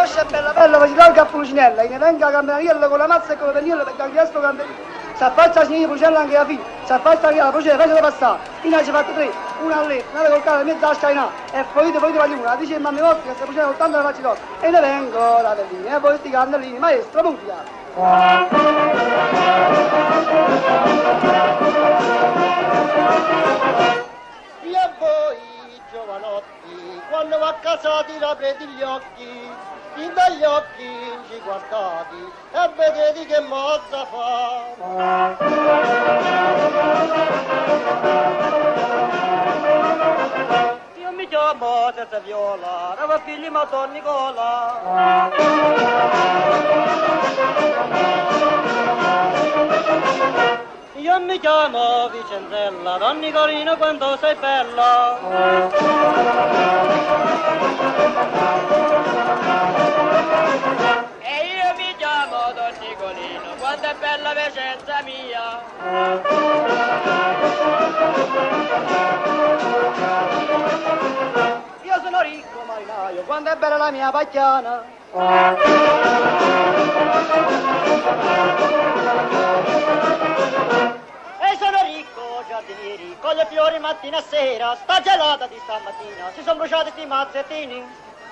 nasce bella bella, si dà il cappuccinella, che ne venga a campanariello con la mazza e con il pennello per cambiare sto campanello. Si affaccia a sinistra Pucella anche la figlia, si affaccia la procede, facciamo passare. Ina ci ha fatto 3, una a lei, una col capo, mezza a scainare, e poi voglio una, dice il mamma vostra che sta Pucella 80 la faccia d'oro. E ne vengo la bellina, e poi sti cannellini, maestro, musica. E voi, giovanotti, quando va a casa ti aprite gli occhi, fin dagli occhi ci guardati e vedete che mozza fa. Io mi chiamo Tessa Viola, era figlio di Don Nicola. Io mi chiamo Vicenzella, Don Nicolino quando sei bella. E io mi chiamo Don Nicolino quando è bella Vicenza mia. Io sono ricco marinaio quando è bella la mia pacchiana. E sono ricco giardinieri, con le fiori mattina e sera, sta gelata di stamattina, si sono bruciati sti mazzettini.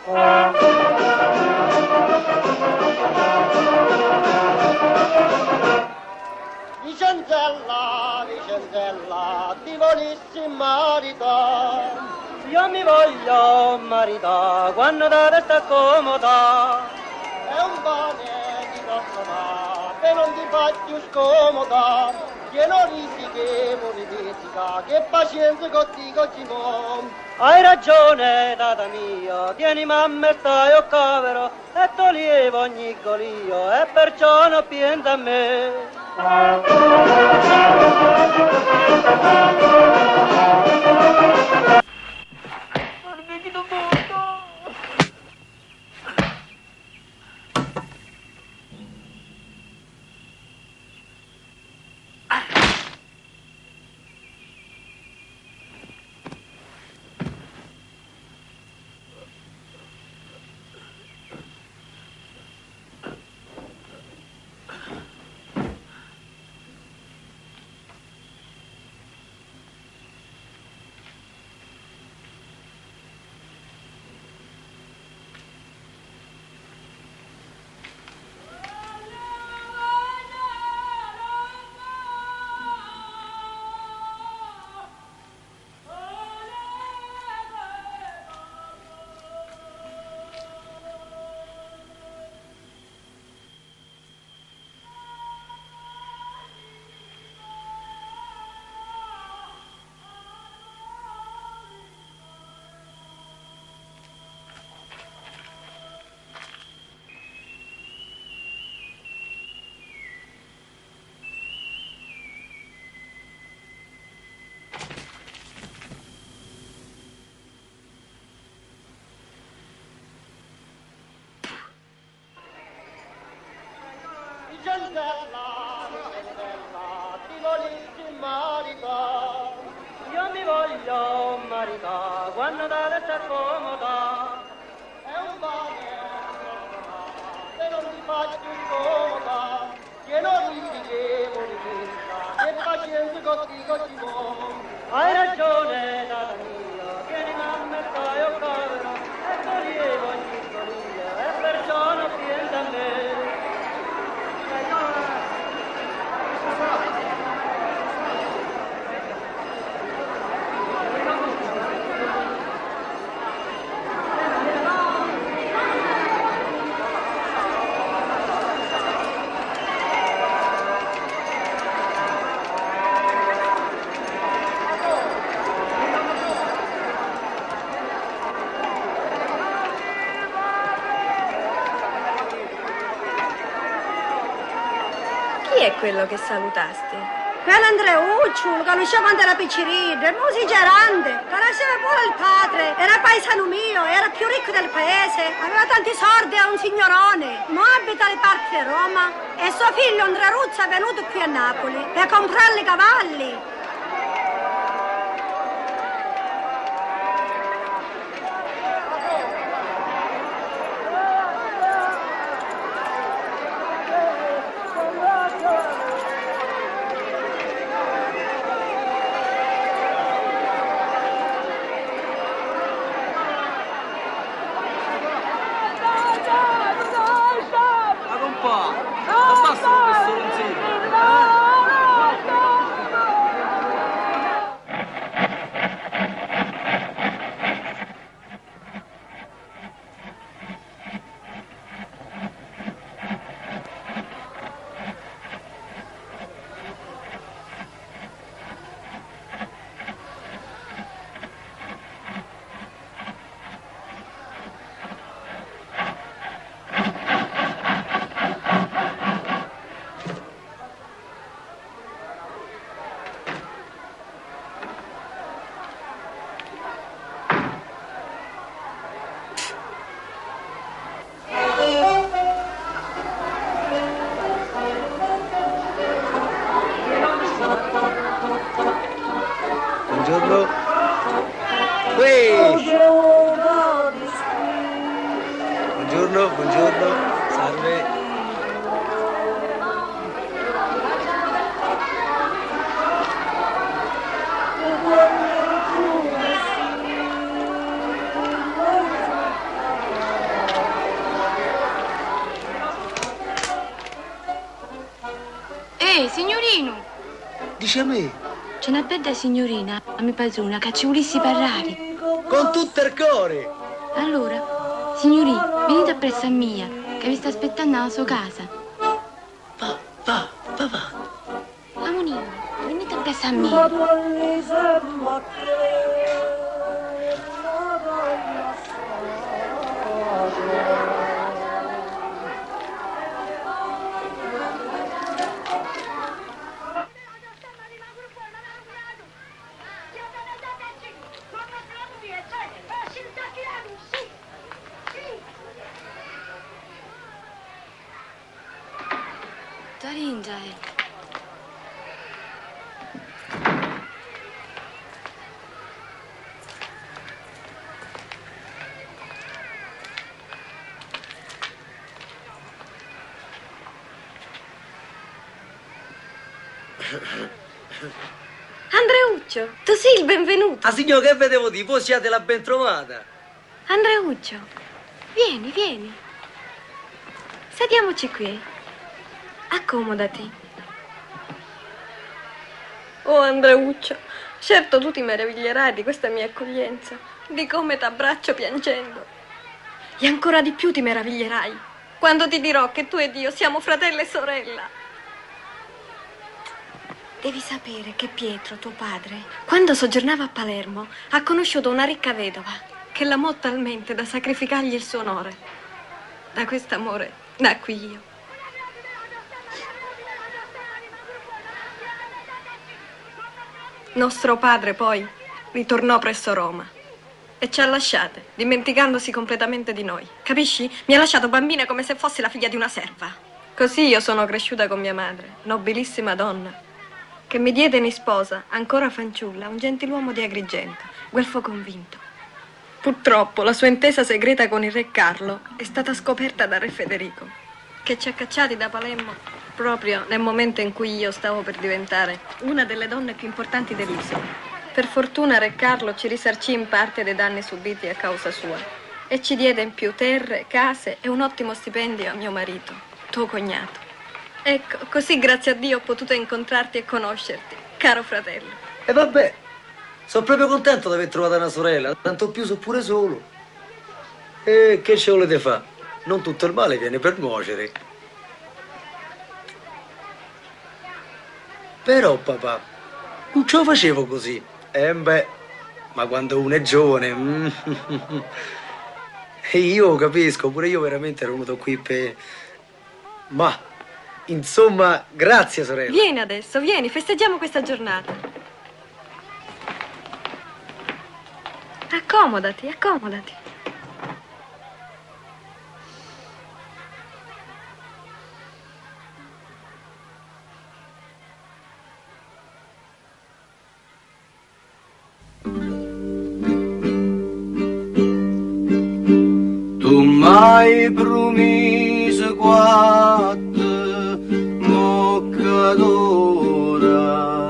Vicenzella, Vicenzella, ti volissi maritare. Io mi voglio maritare quando da te sta comoda. È un pane di persona, e non ti fa più scomoda. Che non risichevo ripetitica, che pazienza con ti cocimon. Hai ragione, data mia, tieni mamma e stai o cavero, e toglievo ogni golio, e perciò non pensa a me. Vicenzella, Vicenzella, ti volissi maritare. Io mi voglio maritare quando da te sta comoda. È un pane, se non ti fa più comoda. Che non risichevo ripetitica, che pazienza con ti cocimon. Hai ragione, data mia, tieni mamma e stai o cavero, e toglievo ogni golio, e perciò non pensa a me. Chi è quello che salutaste? Quello Andreuccio, lo conoscevo quando era piccerino, è musicerante, conosceva pure il padre, era paesano mio, era più ricco del paese, aveva tanti soldi, era un signorone, ma abita alle parti di Roma e suo figlio Andreuccio è venuto qui a Napoli per comprare i cavalli. Buongiorno, buongiorno, salve. Ehi, signorino! Dice a me, C'è una bella signorina, a mia padrona, che ci volessi parlare. con tutto il cuore. Allora, signorina, venite appresso a mia, che vi sta aspettando alla sua casa. Va. Amonino, venite appresso a mia. Taringa, Andreuccio, tu sei il benvenuto. Ah, signor, che vedevo di voi siate la ben trovata. Andreuccio, vieni, vieni. Sediamoci qui. Accomodati. Oh, Andreuccio, certo tu ti meraviglierai di questa mia accoglienza, di come t'abbraccio piangendo. E ancora di più ti meraviglierai quando ti dirò che tu ed io siamo fratello e sorella. Devi sapere che Pietro, tuo padre, quando soggiornava a Palermo, ha conosciuto una ricca vedova che l'amò talmente da sacrificargli il suo onore. Da quest'amore nacqui io. Nostro padre poi ritornò presso Roma e ci ha lasciate, dimenticandosi completamente di noi. Capisci? Mi ha lasciato bambina come se fossi la figlia di una serva. Così io sono cresciuta con mia madre, nobilissima donna, che mi diede in sposa, ancora fanciulla, un gentiluomo di Agrigento, guelfo convinto. Purtroppo la sua intesa segreta con il re Carlo è stata scoperta da re Federico, che ci ha cacciati da Palermo proprio nel momento in cui io stavo per diventare una delle donne più importanti dell'isola. Per fortuna re Carlo ci risarcì in parte dei danni subiti a causa sua e ci diede in più terre, case e un ottimo stipendio a mio marito, tuo cognato. Ecco, così grazie a Dio ho potuto incontrarti e conoscerti, caro fratello. E vabbè, sono proprio contento di aver trovato una sorella, tanto più so pure solo. E che ci volete fare? Non tutto il male viene per nuocere. Però, papà, non ce lo facevo così. Beh, ma quando uno è giovane... E io capisco, pure io veramente ero venuto qui per... Ma, insomma, grazie, sorella. Vieni adesso, vieni, festeggiamo questa giornata. Accomodati, accomodati. Tu m'hai promesso quattro mocca d'ora,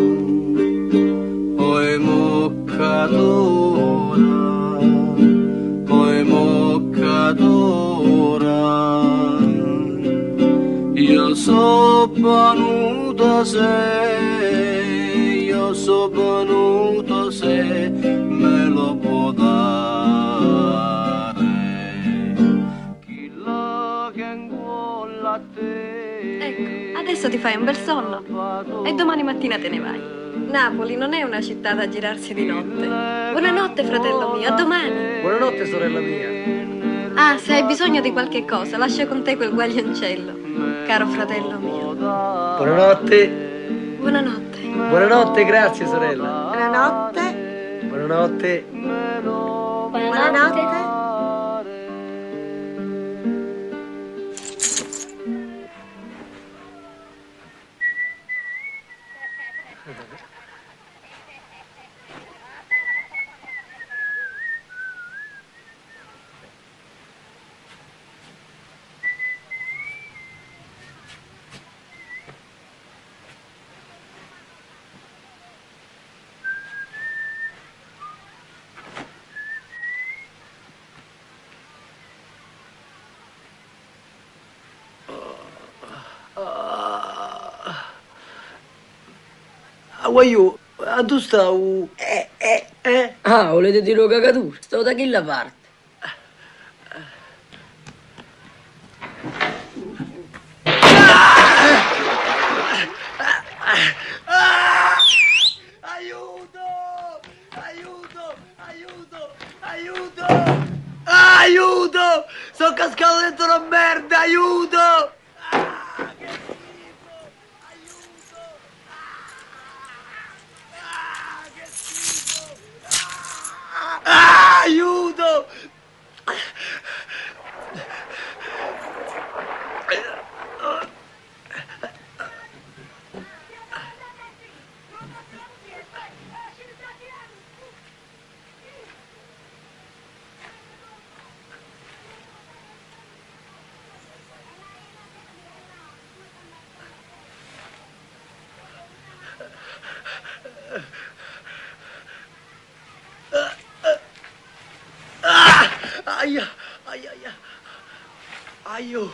poi mocca d'ora, poi mocca d'ora. Io so venuta se, io so venuta se me lo può dare. Ecco, adesso ti fai un bel sonno e domani mattina te ne vai. Napoli non è una città da girarsi di notte. Buonanotte, fratello mio, a domani. Buonanotte, sorella mia. Ah, se hai bisogno di qualche cosa, lascia con te quel guaglioncello, caro fratello mio. Buonanotte. Buonanotte. Buonanotte, grazie, sorella. Buonanotte. Buonanotte. Buonanotte. Guagliù, a tu sta u... Ah, volete dire cagatura? Sto da chi la parte? Aiuto! Aiuto! Aiuto! Aiuto! Aiuto! Sono cascato dentro una merda! Aiuto! Che schifo! Aiuto! Che schifo! Aiuto! Aia, aia, aia. Aio.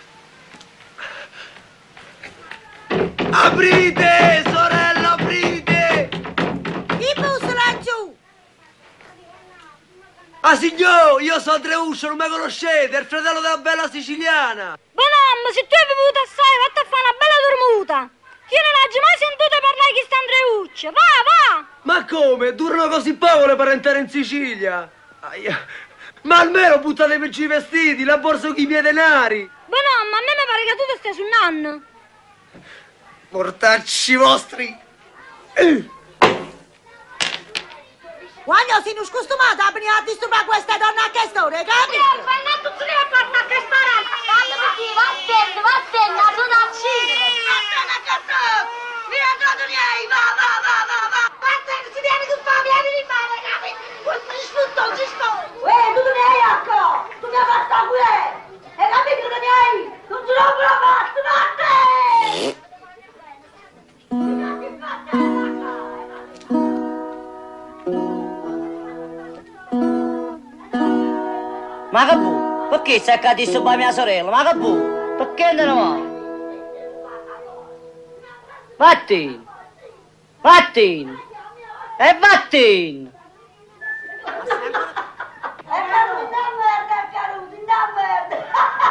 Aprite, sorella, aprite! Chi bussa laggiù? Ah, signor, io sono Andreuccio, non mi conoscete, è il fratello della bella siciliana. Bonamma, se tu hai bevuto assai, vatti a fare una bella dormuta. Io non ho mai sentito parlare di sta Andreuccio. Va, va! Ma come? Durano così poco le parentele in Sicilia? Aia. Ma almeno buttatemi giù i vestiti, la borsa con i miei denari. Bonamma, a me mi pare che tu ti stai sul nanno. Mortacci vostri. Quando sei scostumata a venire a disturbare questa donna a che storia, capi? Tu ti devi portare a che starà. Vattene, a tu da uccidere. Vattene a casa! Vieni a casa miei, va! Vattene, si viene con fame, vieni di male, capi? Questo ci sto. Tu non mi hai ecco! Tu mi hai fatto qui! E capi che non mi hai? Non ce l'ho provato, vattene! Ma che bu? Perché stai accadendo per mia sorella? Ma che bu? Perché non va? Vattene! Vattene! E vattene! È caduto, una merda!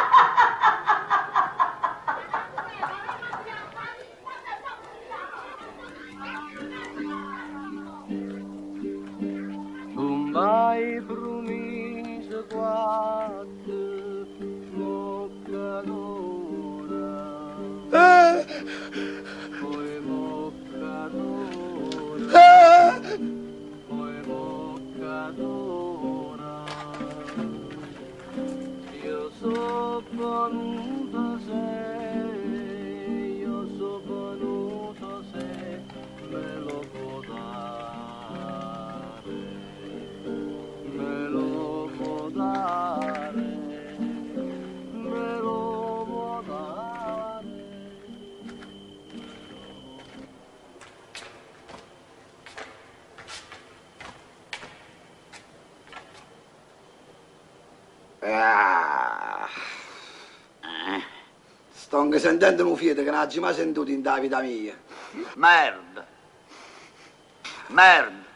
Tu m'hai promesso quattro mocca d'ora, poi mocca d'ora, poi mocca d'ora. Io so venuto se me lo può dare, me lo può dare, me lo può dare. Sto anche sentendo un fiete che non ho mai sentito in da vita mia. Merda. Merda.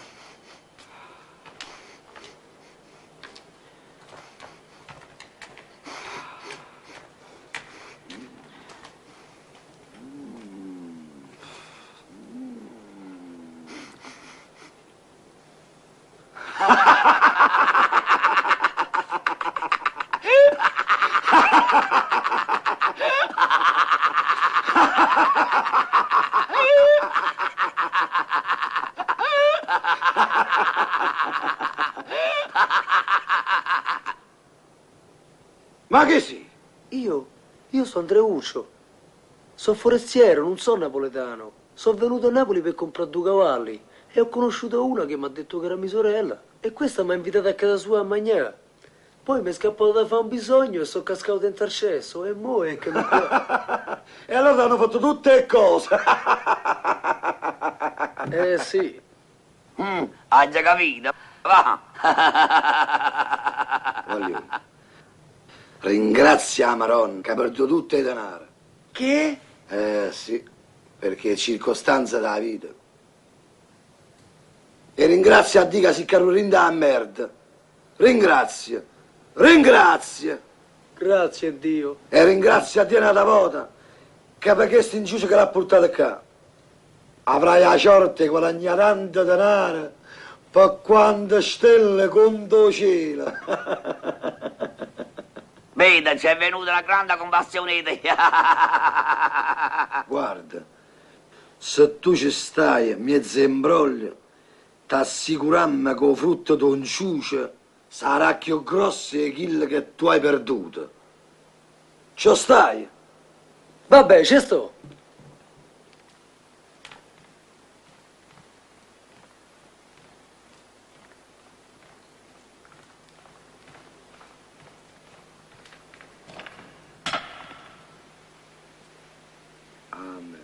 Ma che sì? Io sono Andreuccio. Sono forestiero, non sono napoletano. Sono venuto a Napoli per comprare 2 cavalli e ho conosciuto una che mi ha detto che era mia sorella e questa mi ha invitato a casa sua a mangiare. Poi mi è scappato da fare un bisogno e sono cascato dentro al cesso e mo' è che mi... E allora hanno fatto tutte le cose. Sì. Hai già capito? Va. Voglio. Ringrazia Maron che ha perduto tutto i denaro. Che? Sì, perché è circostanza della vita. E ringrazia a Dio che si carrurinda a merda. Ringrazia. Ringrazia. Grazie a Dio. E ringrazia a Dio una volta che per questo inciuso che l'ha portato qua. Avrai la sorte di guadagnare tanto denaro per quante stelle conto cielo. Veda, c'è venuta una grande compassione di te. Guarda, se tu ci stai mezzo imbroglio, t'assicuriamo che il frutto d'un ciucio sarà più grosso di quello che tu hai perduto. Ci stai? Vabbè, ci sto. Amen.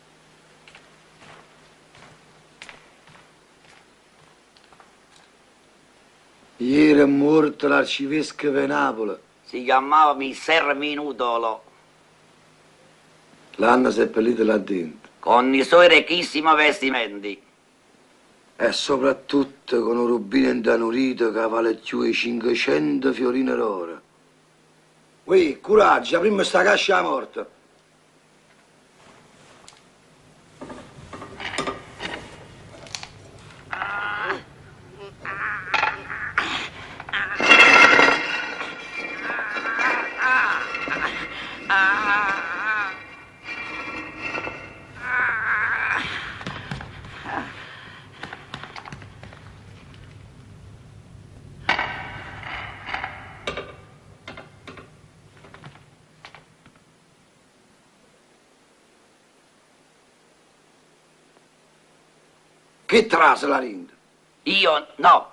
Ieri è morto l'arcivescovo di Napoli. Si chiamava Messer Minutolo, L'hanno seppellito là dentro. con i suoi ricchissimi vestimenti. E soprattutto con un rubino intanurito che vale più di 500 fiorine d'oro. Ui, coraggio, prima sta cascia morta. Che trase la rinda? Io no.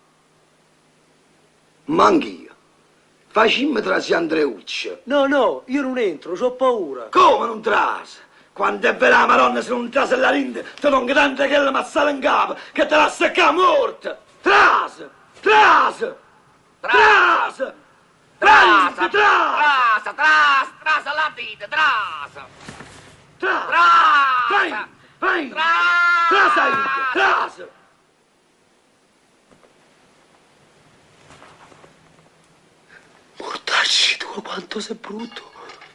Manch'io. Facimmo trasi Andreuccio. No, no, io non entro, ho paura. Come non trase? Quando è vera la Madonna se non trase la rinda, te non grande che la mazzata in capo, che te la secca morta. Trase! Trase! Trase! Trasa, Trase! trasa la vita, trasa. Trase! Vai! Trase! Trase! Mortacci tu, quanto sei brutto.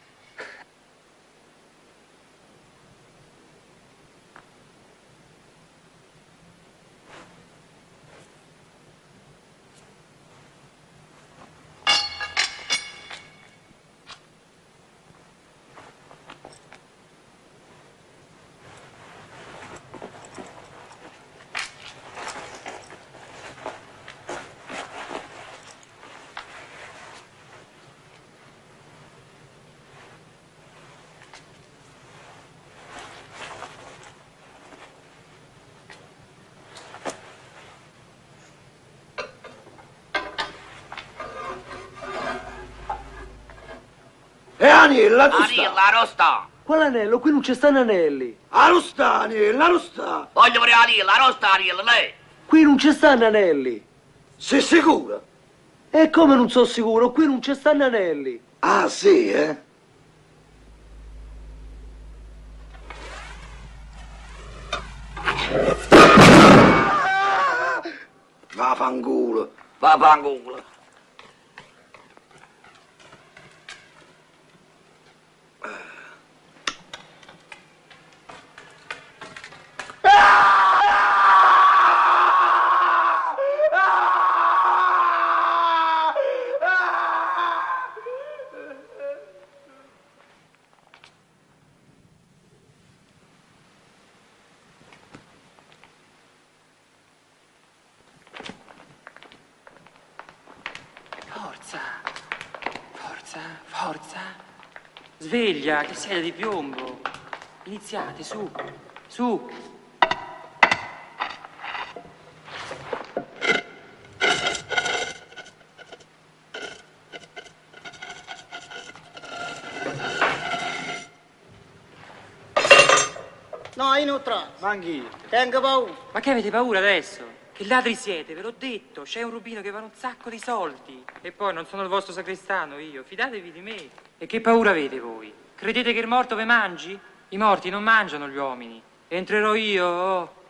E Aniella, tu Aniella, sta? arrosta. Quale anello? Qui non ci stanno anelli. Arusta, Aniella, arusta! Voglio pure Aniella, arrosta Aniella, lei. Qui non ci stanno anelli. Sei sicura? E come non sono sicuro? Qui non ci stanno anelli. Ah, sì, eh? Vaffanculo. Vaffanculo. Forza. Sveglia, che siete di piombo. Iniziate, su. Su. No, io non trazo. Manchi. Tengo paura. Ma che avete paura adesso? Che ladri siete, ve l'ho detto. C'è un rubino che vale un sacco di soldi. E poi non sono il vostro sacrestano io. Fidatevi di me. E che paura avete voi? Credete che il morto ve mangi? I morti non mangiano gli uomini. Entrerò io, oh.